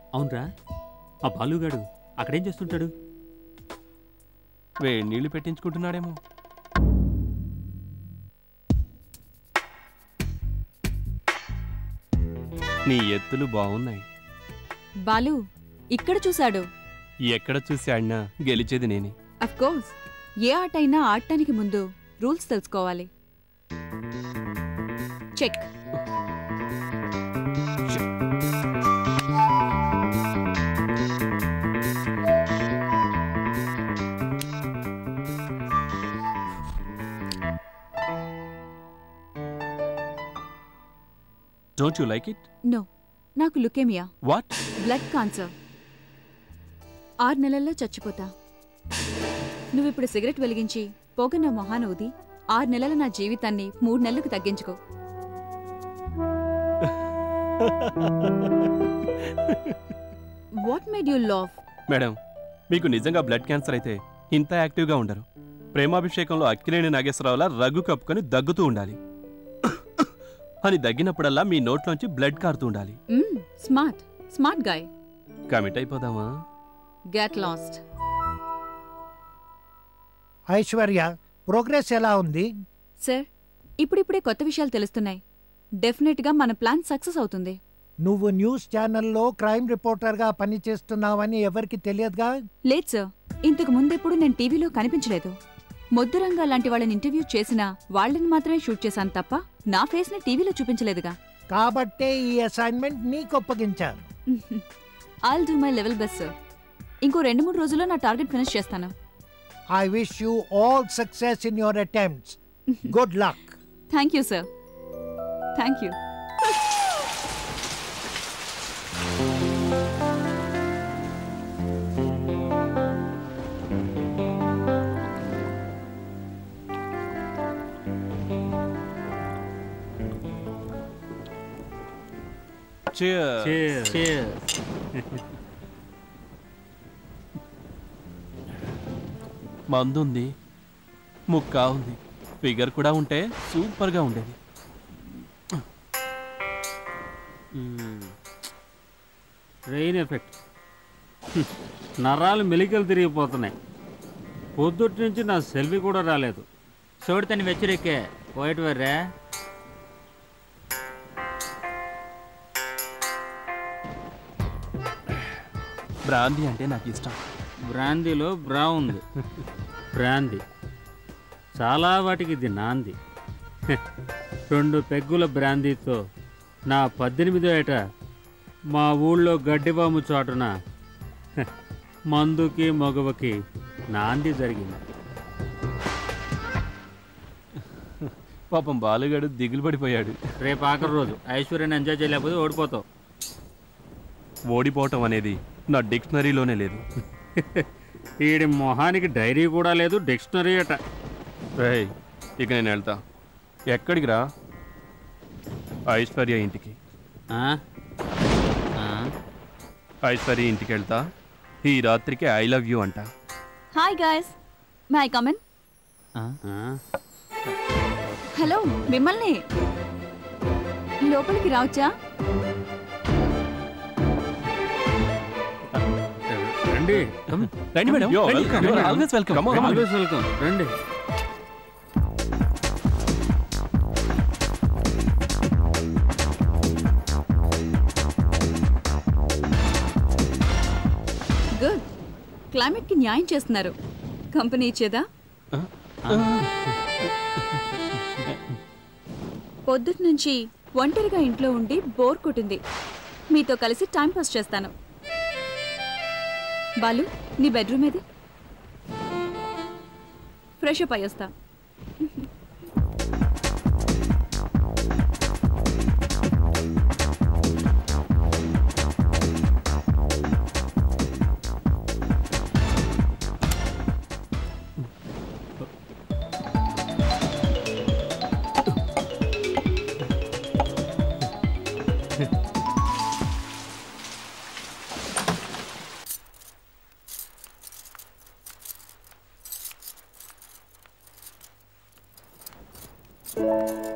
అవునరా, ఆ బాలుగాడు అక్కడేం చేస్తుంటాడు? వేడి నీళ్లు పెట్టించుకుంటున్నాడేమో. నీ ఎత్తులు బాగున్నాయి. బాలు ఇక్కడ చూశాడు. ఎక్కడ చూసి ఆడినా గెలిచేది నేనే. అఫ్కోర్స్, ఏ ఆట అయినా ఆడటానికి ముందు రూల్స్ తెలుసుకోవాలి. Check. Don't you like it? No, నాకు లుకేమియా. What? Blood cancer. 6 నెలల్లో చచ్చిపోతా. నువ్విప్పుడు సిగరెట్ వెలిగించి పొగ నా మొహాన ఊది 6 నెలల నా జీవితాన్ని 3 నెలలకు తగ్గించుకో. What made you laugh? Madam, మీకు నిజంగా బ్లడ్ క్యాన్సర్ అయితే ఇంత యాక్టివ్గా ఉండరు. ప్రేమాభిషేకంలో అక్కినేని నాగేశ్వరరావులా రగ్గు కప్పుకొని దగ్గుతూ ఉండాలి. అని దగ్గినప్పుడల్లా మీ నోట్లోంచి బ్లడ్ కారుతూ ఉండాలి. Smart smart guy. కమిట్ అయిపోదామా? Get lost. ఐశ్వర్య, ప్రోగ్రెస్ ఎలా ఉంది? సార్, ఇప్పుడిప్పుడే కొత్త విషయాలు తెలుస్తున్నాయి. డెఫినెట్గా మన ప్లాన్ సక్సెస్ అవుతుంది. నువ్వు న్యూస్ ఛానల్లో క్రైమ్ రిపోర్టర్గా పనిచేస్తున్నావని ఎవరికి తెలియదుగా? లేదు సార్, ఇంతకు ముందెప్పుడు నేను టీవీలో కనిపించలేదు. మొద్దురంగా లాంటి వాళ్ళని ఇంటర్వ్యూ చేసినా వాళ్ళని మాత్రమే షూట్ చేశాను తప్ప నా ఫేస్ ని టీవీలో చూపించలేదుగా. కాబట్టే ఈ అసైన్మెంట్ నీకు అప్పగించాను. I'll do my level best sir. ఇంకో 2-3 రోజుల్లో నా టార్గెట్ ఫినిష్ చేస్తాను. I wish you all success in your attempts. Good luck. Thank you sir. Thank you. మందుంది, ముక్క ఉంది, ఫిగర్ కూడా ఉంటే సూపర్గా ఉండేది. Rain effect. నరాలు మెలికలు తిరిగిపోతున్నాయి. పొద్దుటి నుంచి నా సెల్ఫీ కూడా రాలేదు. చూడతని వెచ్చరికే పోయిట్ వర్రే. బ్రాందీ అంటే నాకు ఇష్టం. బ్రాందీలో బ్రా ఉంది. బ్రాందీ చాలా వాటికి ఇది నాంది. 2 పెగ్గుల బ్రాందీతో నా 18వ ఏట మా ఊళ్ళో గడ్డిబాము చాటున మందుకి మగవకి నాంది జరిగింది. పాపం బాలుగాడు దిగులు పడిపోయాడు. రేపు ఆఖరి రోజు. ఐశ్వర్యాన్ని ఎంజాయ్ చేయలేకపోతే ఓడిపోతావు. ఓడిపోవటం అనేది నా డిక్షనరీలోనే లేదు. ఈడి మొహానికి డైరీ కూడా లేదు, డిక్షనరీ అట. ఇక నేను వెళ్తా. ఎక్కడికి రా? ఐశ్వర్య ఇంటికి. ఐశ్వర్య ఇంటికి వెళ్తా. ఈ రాత్రికి ఐ లవ్ యూ అంట. Hi guys, may I come in? Hello, మిమ్మల్ని లోపలికి రావచ్చా? రండి రండి madam. Always welcome. Always welcome. రండి. గుడ్. క్లైమేట్ కి న్యాయం చేస్తున్నారు. కంపెనీ ఇచ్చేదా? పొద్దుటి నుంచి ఒంటరిగా ఇంట్లో ఉండి బోర్ కొట్టింది. మీతో కలిసి టైం పాస్ చేస్తాను. బాలు, నీ బెడ్రూమ్ ఏది? ఫ్రెష్ అప్ అయ్యొస్తా.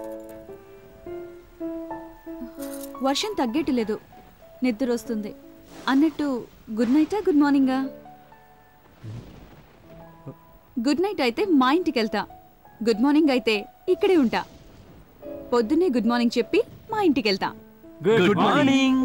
వర్షం తగ్గేటి లేదు. నిద్ర వస్తుంది. అన్నట్టు గుడ్ నైటా గుడ్ మార్నింగా? గుడ్ నైట్ అయితే మా ఇంటికి వెళ్తా, గుడ్ మార్నింగ్ అయితే ఇక్కడే ఉంటా. పొద్దున్నే గుడ్ మార్నింగ్ చెప్పి మా ఇంటికి వెళ్తా. Good morning.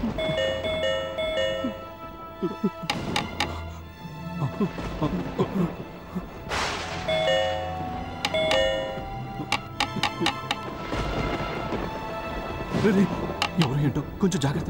ఎవరు ఏంటో కొంచెం జాగ్రత్త.